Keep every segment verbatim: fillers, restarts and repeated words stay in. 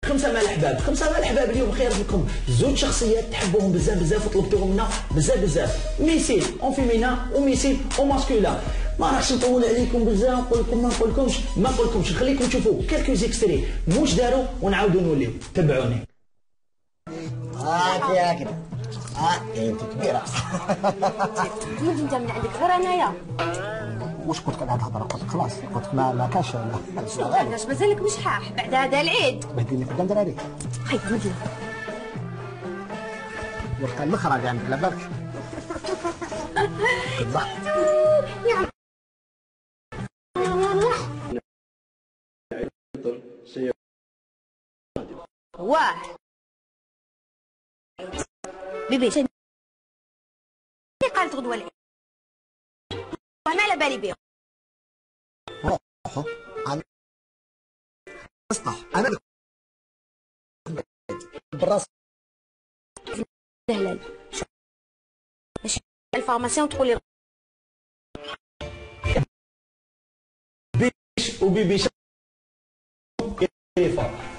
خمسه مع الحباب، خمسه مع الحباب اليوم خيرت لكم زوج شخصيات تحبوهم بزاف بزاف وطلبتوهم منا بزاف بزاف، ميسيل اون فيمينا وميسيل اون ماسكولا. ما راحش نطول عليكم بزاف، نقول لكم ما نقولكمش ما نقولكمش نخليكم تشوفوا كالكو زيكستري موش داروا ونعاودوا نوليو. تبعوني. اه فيها كده. اه انت كبيره. تولد انت من عندك غير انايا. واش قلت لك هاد الهضره؟ قلت لك خلاص، قلت لك ما ما كاش. علاش مازالك مش حاح بعد هذا العيد؟ بهدلني قدام دراري. خايفه مدلي ورقه المخرج عندك لا بالك. كتضحك. واه بيبي شنو قالت غدوه العيد وانا على بالي بيه. روحو انا اسطح انا بالراس دهلال الفارماسيون تقول لي بيش وبيبي كيفا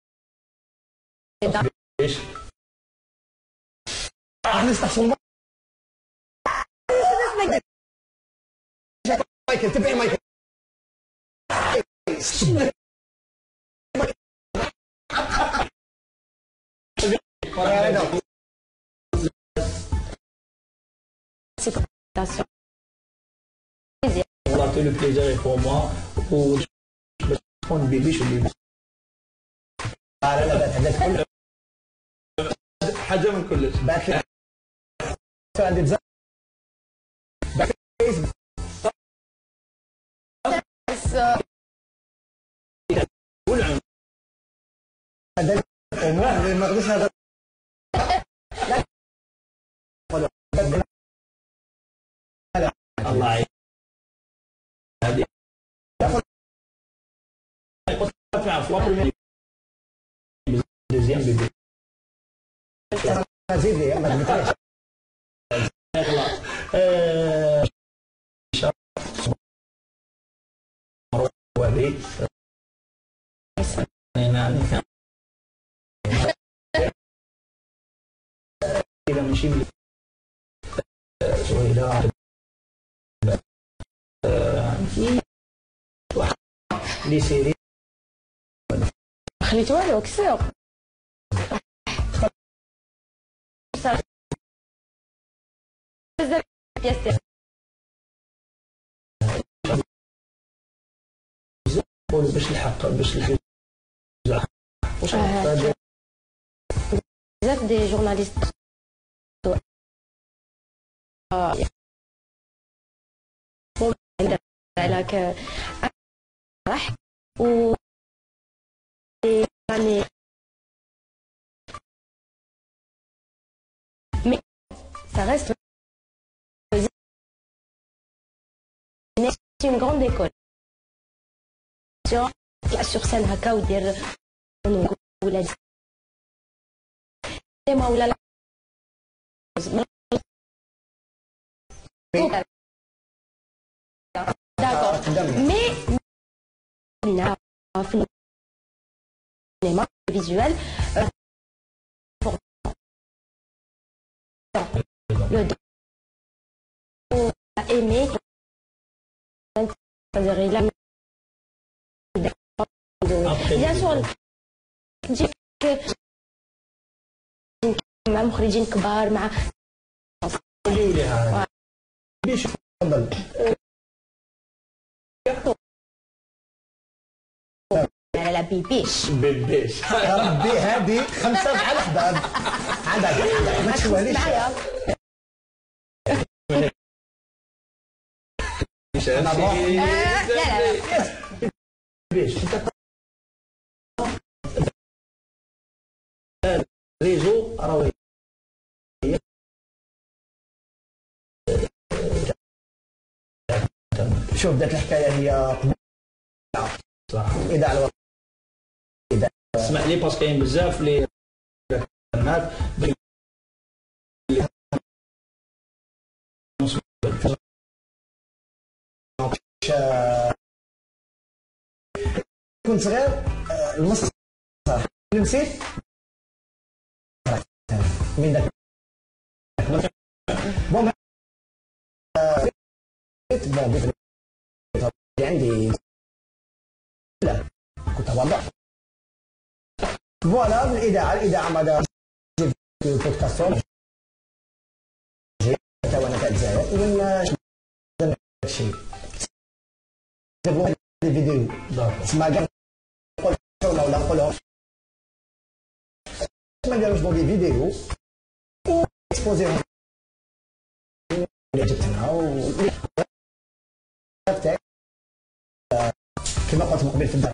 بيش انا استحسن مايكل. تبعي مايكل. والله tout le plaisir est pour moi و تكون بيبيش وبيبي. لا لا بات هذاك كله حاجه من كلش. بات لي عندي بزاف بات والعم هذا المهم ما غاديش هذا الله يعين هذه تعرف واحد دوزيام بيبي زيد لي ما قلتليش خلاص. وهذه هنا إذا ماشي سهيلة لي سيري خليت والو كسر بزاف بياس باش الحق باش الحق واش بزاف دي جورناليست عليك راح و يعني mais ça reste une grande école sur scène هكا ودير ولا ما ولا d'accord mais في السينما visuel le aimer c'est-à-dire il a bien sûr تجيك مع مخرجين كبار مع بيش تفضل على لا بيبيش بيبيش يا ربي هذه خمسه مع الحباب عندك ما تشوهليش لا لا لا بيش ريزو راهي شوف بدات الحكايه هي اذا على اسمح لي باسكو كاين بزاف لي الناس كنت صغير المسرح نسيت من ذاك بون بون عندي لا كنت أوضح فوالا بالإذاعة الإذاعة ماذا البودكاست جيت وانا تاع الجزائر من الشيء جابوا لي فيديو تسمى كاع نقول ولا نقولهم تسمى داروش دو دي فيديو و اكسبوزيهم اللي جبتنا و كما قلت مقبل في الدار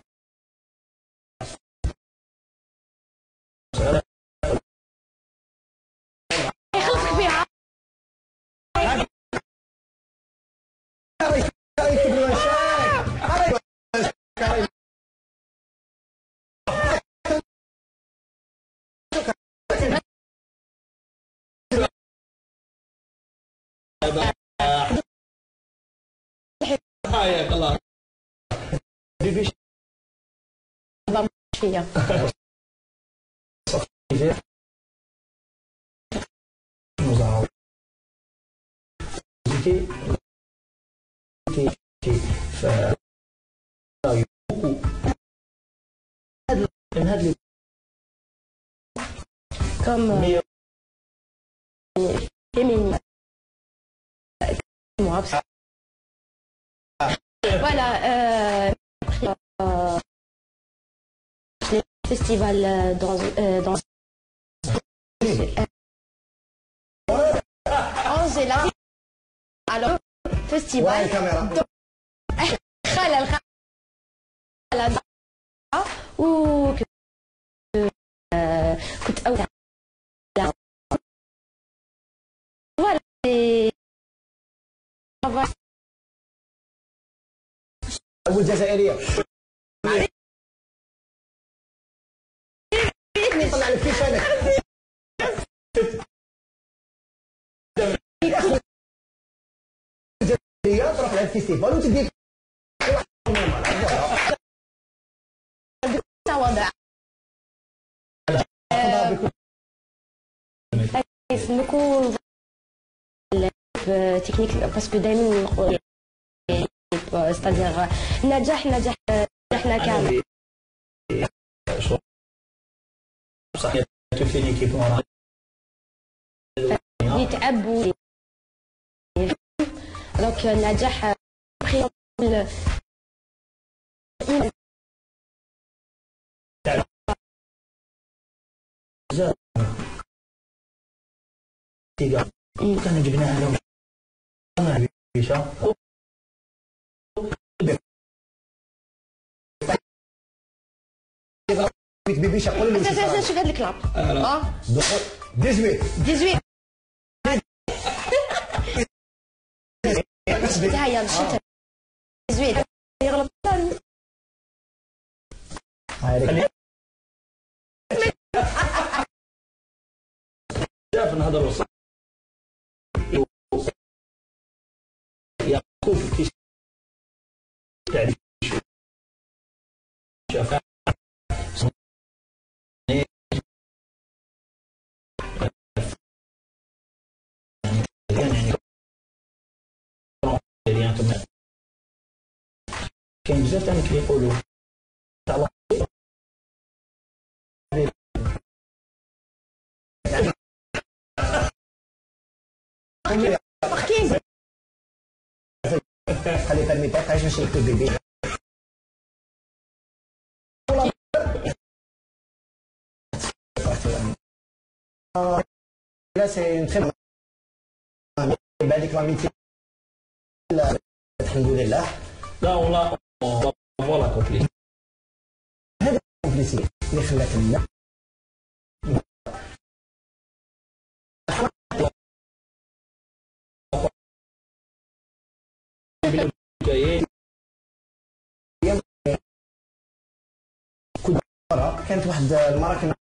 يخلصك بها حياك الله بيبيش فيا comme féminine. Voilà, euh, euh, les festivals dans euh, dans Angela. Alors festival. خالة الخالة و كنت أول voilà أول جزائرية طلع لك كيف أنا الجزائرية تروح لها الفيستيفال وتديك وضع نكون تكنيك باسكو دائما نقول ستادير نجاح نجاح نجحنا كامل صحيح تمثل كيف مرة يتعبوا دونك النجاح كان جبناها لهم بيبي شقول لي شوف هذا الكلاب اه ثمانية عشر ها هي الشتاء ثمانية يغلب شاف نهضر وصل يعقوب كيش تعرف شاف كاين بزاف تاع اللي كيقولوا تاع اختي خلي بالميتات عايش باش نكتب بيبي لا سي نخدم بعديك لاميتي الحمد لله لا والله فوالا كومبلي هذا كومبليسي اللي خلاك لنا كنت مرة كانت واحد المرة كنا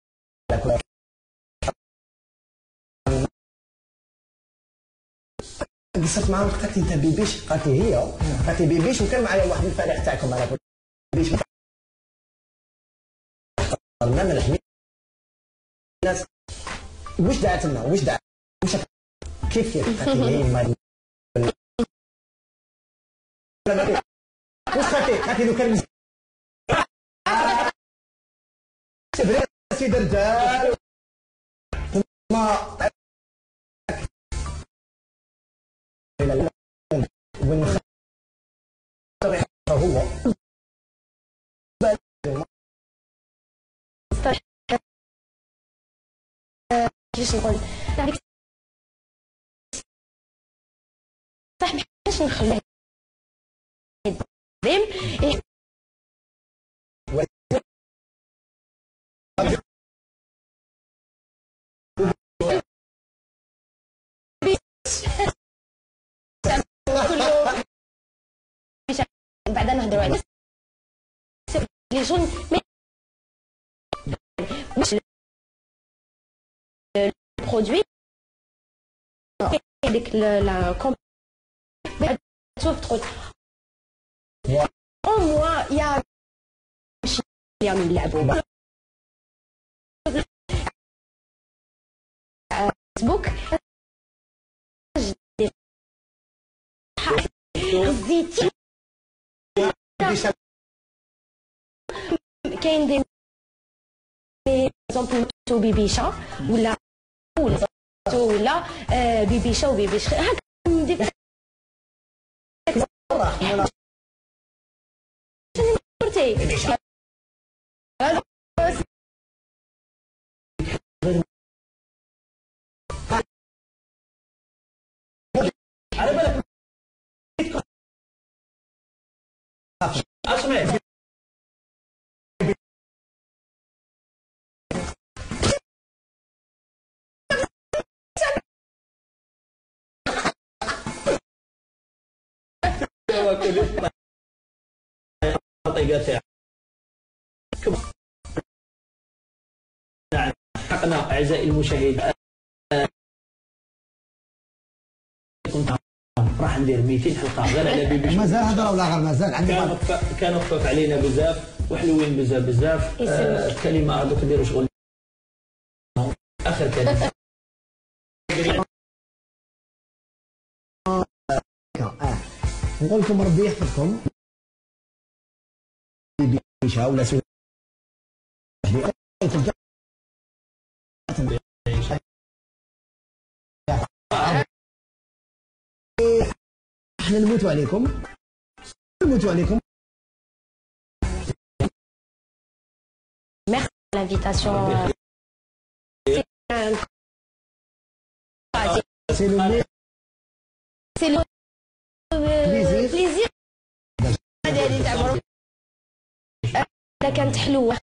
قصرت معاهم قالت لي انت بيبيش قالت لي هي قالت لي بيبيش وكان معايا واحد الفريق تاعكم انا بيبيش قلنا ملحمي الناس واش دعت لنا واش دعت واش كيف كيف واش خاتي خاتي لو كان سبري سيد الرجال ثم وين هو كيفاش نقول صح باش نخليه يديم بعدا نهضروا على لي جون مش البرودوي هذيك لا كوم تشوف تقول او موا يا اليوم نلعبوا فيسبوك زيتي كاين دي اكزومبل تو بيبيشا ولا ولا بيبيشا وبيبيش هكا ديك على بالك اسمع حقنا اعزائي المشاهدين راح ندير مئتين حلقه غير على بيبي مازال هضره ولا غير مازال عندي كانوا كانوا خفاف علينا بزاف وحلوين بزاف بزاف الكلمه هذوك نديروا شغل اخر كلمه نقول لكم ربي يحفظكم بيبيشا ولا سوي احنا نموتوا عليكم نموتوا عليكم. Merci pour l'invitation. C'est le C'est le plaisir. plaisir. هذه كانت حلوة.